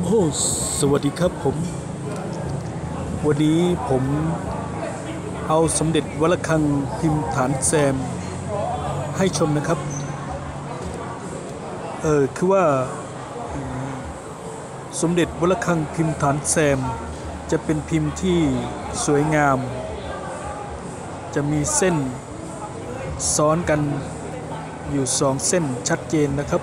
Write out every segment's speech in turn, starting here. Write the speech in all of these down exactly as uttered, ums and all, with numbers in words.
อ้สวัสดีครับผมวันนี้ผมเอาสมเด็จวัดระฆังพิมพ์ฐานแซมให้ชมนะครับเออคือว่าสมเด็จวัดระฆังพิมพ์ฐานแซมจะเป็นพิมพ์ที่สวยงามจะมีเส้นซ้อนกันอยู่สองเส้นชัดเจนนะครับ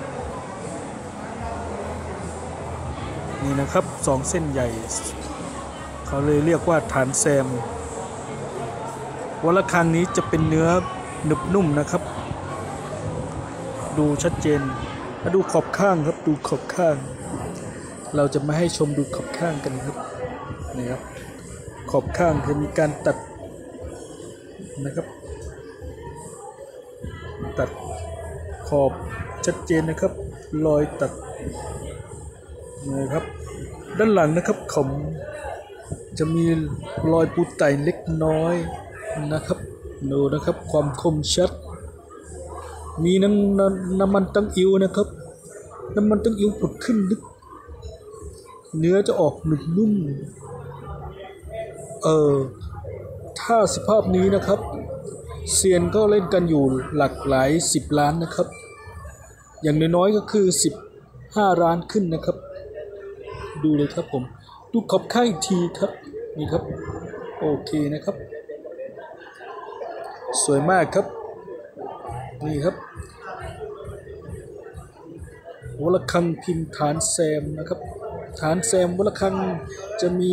นี่นะครับสองเส้นใหญ่เขาเลยเรียกว่าฐานแซมวัดระฆังนี้จะเป็นเนื้อหนึบนุ่มนะครับดูชัดเจนมาดูขอบข้างครับดูขอบข้างเราจะมาให้ชมดูขอบข้างกันครับนี่ครับขอบข้างจะมีการตัดนะครับตัดขอบชัดเจนนะครับรอยตัดนะครับด้านหลังนะครับผมจะมีรอยปูไต่เล็กน้อยนะครับดูนะครับความคมชัดมีน้ำน้ำน้ำมันตั้งอิ๋วนะครับน้ำมันตั้งอิ๋วผุดขึ้นลึกเนื้อจะออกหนึบนุ่มเออถ้าสภาพนี้นะครับเซียนก็เล่นกันอยู่หลักหลายสิบล้านนะครับอย่างน้อยๆก็คือสิบห้าล้านขึ้นนะครับดูเลยครับผมดูขอบข้างอีกทีครับนี่ครับโอเคนะครับสวยมากครับนี่ครับวัดระฆังพิมพ์ฐานแซมนะครับฐานแซมวัดระฆังจะมี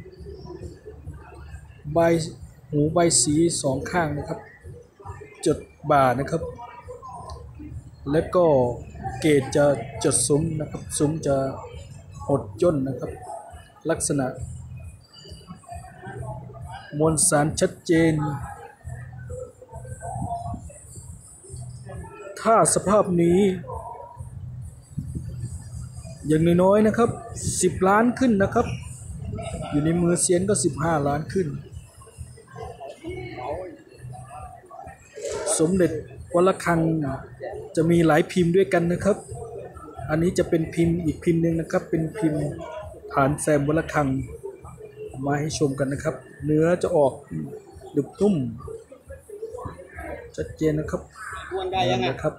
ใบหูใบสีสองข้างนะครับจดบ่านะครับและก็เกศจะจดซุ้มนะครับซุ้มจะหดย่นนะครับลักษณะมวลสารชัดเจนถ้าสภาพนี้อย่างน้อยๆนะครับสิบล้านขึ้นนะครับอยู่ในมือเซียนก็สิบห้าล้านขึ้นสมเด็จวัดระฆังจะมีหลายพิมพ์ด้วยกันนะครับอันนี้จะเป็นพิมพ์อีกพิมพ์หนึ่งนะครับเป็นพิมพ์ฐานแซมวัดระฆังมาให้ชมกันนะครับเนื้อจะออกหนึบนุ่มชัดเจนนะครับนะครับ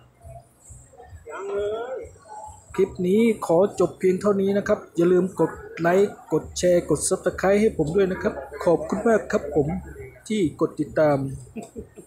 คลิปนี้ขอจบเพียงเท่านี้นะครับอย่าลืมกดไลค์กดแชร์กด ซับสไครบ์ ให้ผมด้วยนะครับขอบคุณมากครับผมที่กดติดตาม